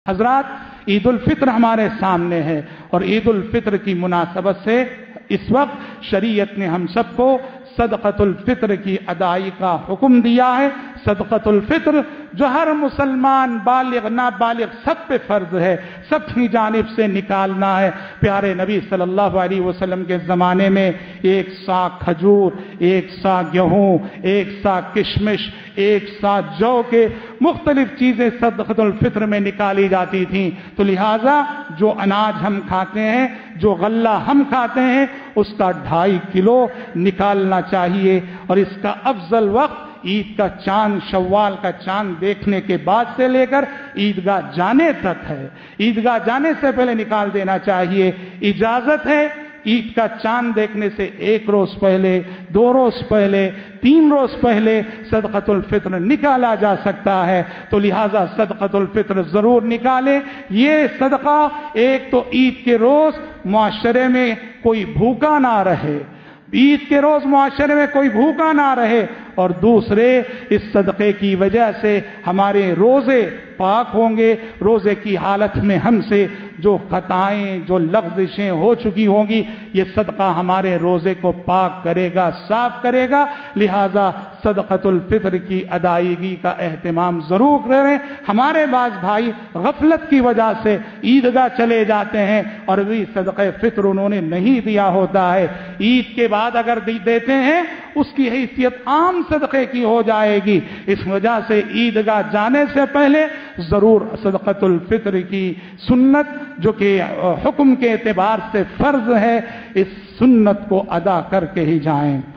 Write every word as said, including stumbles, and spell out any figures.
حضرات، عید الفطر ہمارے سامنے ہے اور عید الفطر کی مناسبت سے اس وقت شریعت نے ہم سب کو صدقۃ الفطر کی ادائی کا حکم دیا ہے۔ صدقۃ الفطر جو ہر مسلمان بالغ نابالغ سب پہ فرض ہے، سب کی جانب سے نکالنا ہے۔ پیارے نبی صلی اللہ علیہ وسلم کے زمانے میں ایک سا کھجور، ایک سا گیہوں، ایک سا کشمش، ایک سا جو کے مختلف چیزیں صدقۃ الفطر میں نکالی جاتی تھیں۔ تو لہٰذا جو اناج ہم کھاتے ہیں، جو غلہ ہم کھاتے ہیں، اس کا ڈھائی کلو نکالنا چاہیے۔ اور اس کا افضل وقت عید کا چاند، شوال کا چاند دیکھنے کے بعد سے لے کر عیدگاہ جانے تک ہے۔ عیدگاہ جانے سے پہلے نکال دینا چاہیے۔ اجازت ہے عید کا چاند دیکھنے سے ایک روز پہلے، دو روز پہلے، تین روز پہلے صدقۃ الفطر نکالا جا سکتا ہے۔ تو لہٰذا صدقۃ الفطر ضرور نکالیں۔ یہ صدقہ ایک تو عید کے روز معاشرے میں کوئی بھوکا نہ رہے، عید کے روز معاشرے میں کوئی بھوکا نہ رہے، اور دوسرے اس صدقے کی وجہ سے ہمارے روزے پاک ہوں گے۔ روزے کی حالت میں ہم سے جو خطائیں، جو لغزشیں ہو چکی ہوں گی، یہ صدقہ ہمارے روزے کو پاک کرے گا، صاف کرے گا۔ لہٰذا صدقۃ الفطر کی ادائیگی کا اہتمام ضرور کریں۔ ہمارے بعض بھائی غفلت کی وجہ سے عیدگاہ چلے جاتے ہیں اور بھی صدقہ فطر انہوں نے نہیں دیا ہوتا ہے۔ عید کے بعد اگر دیتے ہیں اس کی حیثیت عام صدقے کی ہو جائے گی۔ اس وجہ سے عیدگاہ جانے سے پہلے ضرور صدقۃ الفطر کی سنت جو کہ حکم کے اعتبار سے فرض ہے، اس سنت کو ادا کر کے ہی جائیں۔